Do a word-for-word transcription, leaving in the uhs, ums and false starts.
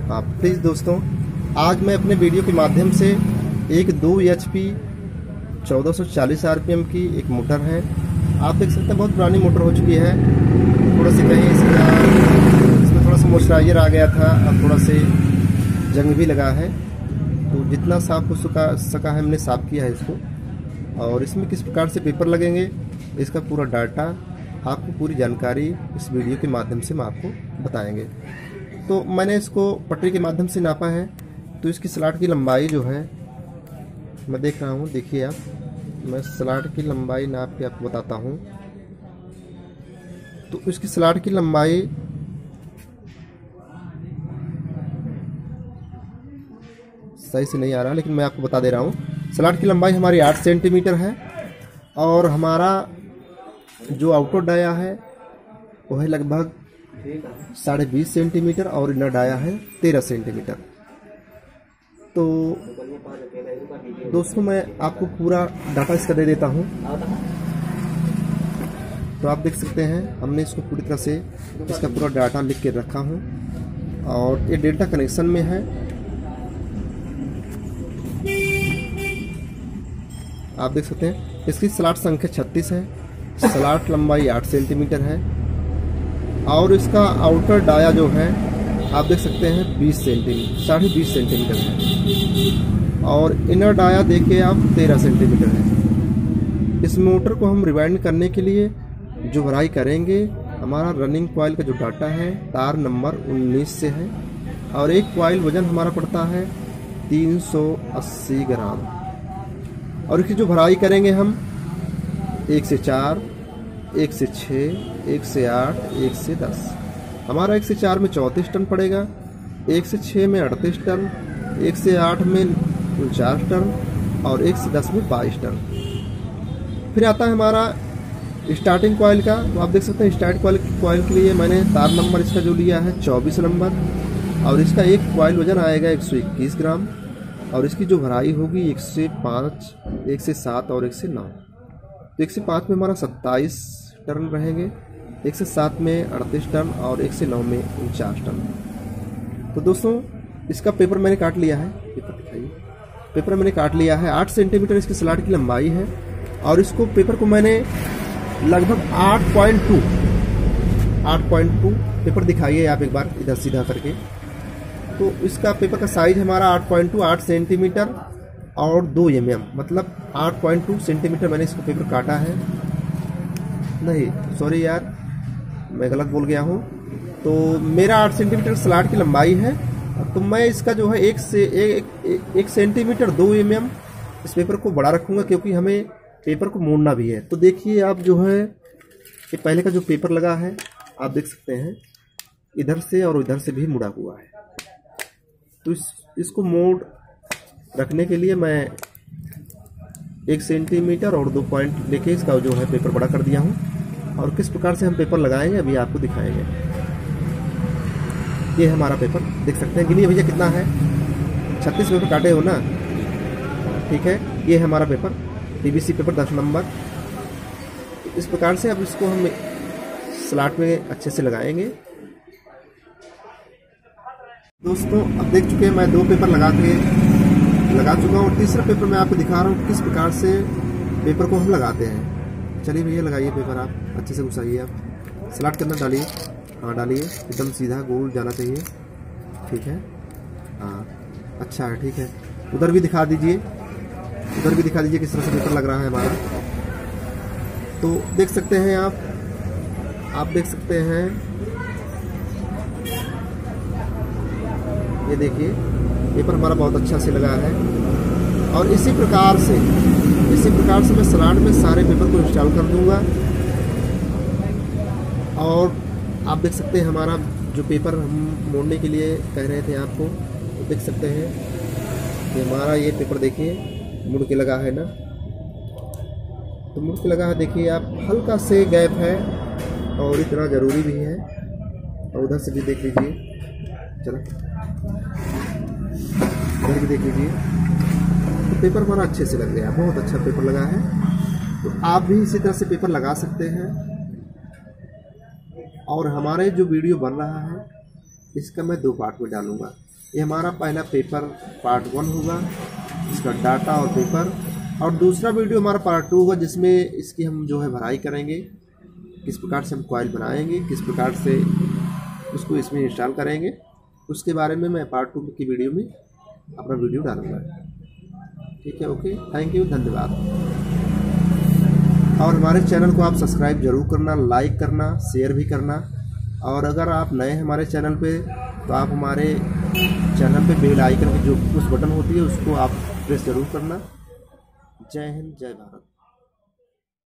हाँ प्लीज़ दोस्तों, आज मैं अपने वीडियो के माध्यम से एक दो एच पी चौदह सौ चालीस आर पी एम की एक मोटर है। आप देख सकते हैं बहुत पुरानी मोटर हो चुकी है। थोड़ा सी कहीं इसका इसमें थोड़ा सा मॉइस्चराइजर आ गया था, अब थोड़ा से जंग भी लगा है। तो जितना साफ हो सका सका है हमने साफ़ किया है इसको। और इसमें किस प्रकार से पेपर लगेंगे, इसका पूरा डाटा, आपको पूरी जानकारी इस वीडियो के माध्यम से हम आपको बताएंगे। तो मैंने इसको पटरी के माध्यम से नापा है। तो इसकी स्लॉट की लंबाई जो है मैं देख रहा हूँ, देखिए आप, मैं स्लॉट की लंबाई नाप के आपको बताता हूँ। तो इसकी स्लॉट की लंबाई सही से नहीं आ रहा, लेकिन मैं आपको बता दे रहा हूँ। स्लॉट की लंबाई हमारी आठ सेंटीमीटर है और हमारा जो आउटर डाया है वो है लगभग साढ़े बीस सेंटीमीटर और इनर डाया है तेरह सेंटीमीटर। तो दोस्तों मैं आपको पूरा डाटा इसका दे देता हूँ। तो आप देख सकते हैं हमने इसको पूरी तरह से इसका पूरा डाटा लिख के रखा हूँ और ये डेल्टा कनेक्शन में है। आप देख सकते हैं इसकी स्लॉट संख्या छत्तीस है, स्लॉट लंबाई आठ सेंटीमीटर है और इसका आउटर डाया जो है आप देख सकते हैं बीस सेंटीमीटर साढ़े बीस सेंटीमीटर है और इनर डाया देखिए आप तेरह सेंटीमीटर है। इस मोटर को हम रिवाइंड करने के लिए जो भराई करेंगे, हमारा रनिंग कॉइल का जो डाटा है तार नंबर उन्नीस से है और एक कॉइल वजन हमारा पड़ता है तीन सौ अस्सी ग्राम। और इसकी जो भराई करेंगे हम एक से चार, एक से छः, एक से आठ, एक से दस। हमारा एक से चार में चौंतीस टन पड़ेगा, एक से छः में अड़तीस टन, एक से आठ में उनचास टन और एक से दस में बाईस टन। फिर आता है हमारा स्टार्टिंग कॉइल का। तो आप देख सकते हैं स्टार्ट कॉइल कॉइल के लिए मैंने तार नंबर इसका जो लिया है चौबीस नंबर और इसका एक कॉइल वजन आएगा एक सौ इक्कीस ग्राम और इसकी जो भराई होगी एक से पाँच, एक से सात और एक से नौ। तो एक से पाँच में हमारा सत्ताईस टन रहेंगे, एक से सात में अड़तीस टन और एक से नौ में उनचास टन। तो दोस्तों इसका पेपर मैंने काट लिया है, पेपर दिखाइए, पेपर मैंने काट लिया है। आठ सेंटीमीटर इसकी स्लॉट की लंबाई है और इसको पेपर को मैंने लगभग आठ पॉइंट टू आठ पॉइंट टू पेपर दिखाइए आप एक बार इधर सीधा करके। तो इसका पेपर का साइज हमारा आठ पॉइंट टू आठ सेंटीमीटर और दो एम एम, मतलब आठ पॉइंट टू सेंटीमीटर मैंने इसको पेपर काटा है। नहीं सॉरी यार, मैं गलत बोल गया हूँ। तो मेरा आठ सेंटीमीटर स्लॉट की लंबाई है, तो मैं इसका जो है एक से एक, एक, एक सेंटीमीटर दो एम एम इस पेपर को बड़ा रखूँगा क्योंकि हमें पेपर को मोड़ना भी है। तो देखिए आप जो है ये पहले का जो पेपर लगा है आप देख सकते हैं इधर से और इधर से भी मुड़ा हुआ है। तो इस इसको मोड़ रखने के लिए मैं एक सेंटीमीटर और दो पॉइंट लेके इसका जो है पेपर बड़ा कर दिया हूँ। और किस प्रकार से हम पेपर लगाएंगे अभी आपको दिखाएंगे। ये हमारा पेपर देख सकते हैं, गिनिए भैया कितना है, छत्तीस पेपर काटे हो ना, ठीक है। ये है हमारा पेपर, पीवीसी पेपर दस नंबर। इस प्रकार से अब इसको हम स्लॉट में अच्छे से लगाएंगे। दोस्तों अब देख चुके हैं मैं दो पेपर लगा के लगा चुका हूँ और तीसरा पेपर मैं आपको दिखा रहा हूँ किस प्रकार से पेपर को हम लगाते हैं। चलिए भैया लगाइए पेपर, आप अच्छे से घुसाइए, आप स्लॉट के अंदर डालिए। हाँ डालिए, एकदम सीधा गोल जाना चाहिए, ठीक है। हाँ अच्छा है, ठीक है। उधर भी दिखा दीजिए, उधर भी दिखा दीजिए किस तरह से पेपर लग रहा है हमारा। तो देख सकते हैं आप आप देख सकते हैं ये देखिए पेपर हमारा बहुत अच्छा से लगा है। और इसी प्रकार से इसी प्रकार से मैं स्लॉट में सारे पेपर को इंस्टॉल कर दूंगा। और आप देख सकते हैं हमारा जो पेपर हम मोड़ने के लिए कह रहे थे आपको, तो देख सकते हैं कि हमारा ये पेपर देखिए मुड़ के लगा है ना, तो मुड़ के लगा है। देखिए आप हल्का से गैप है और इतना ज़रूरी भी है। और उधर से भी देख लीजिए, चलो उधर भी देख लीजिए। तो पेपर हमारा अच्छे से लग गया, बहुत अच्छा पेपर लगा है। तो आप भी इसी तरह से पेपर लगा सकते हैं। और हमारे जो वीडियो बन रहा है इसका मैं दो पार्ट में डालूंगा। ये हमारा पहला पेपर पार्ट वन होगा, इसका डाटा और पेपर। और दूसरा वीडियो हमारा पार्ट टू होगा, जिसमें इसकी हम जो है भराई करेंगे, किस प्रकार से हम कॉइल बनाएंगे, किस प्रकार से उसको इसमें इंस्टॉल करेंगे, उसके बारे में मैं पार्ट टू की वीडियो में अपना वीडियो डालूंगा। ठीक है, ओके, थैंक यू, धन्यवाद। और हमारे चैनल को आप सब्सक्राइब जरूर करना, लाइक करना, शेयर भी करना। और अगर आप नए हैं हमारे चैनल पे तो आप हमारे चैनल पे बेल आइकन की जो उस बटन होती है उसको आप प्रेस जरूर करना। जय हिंद, जय भारत।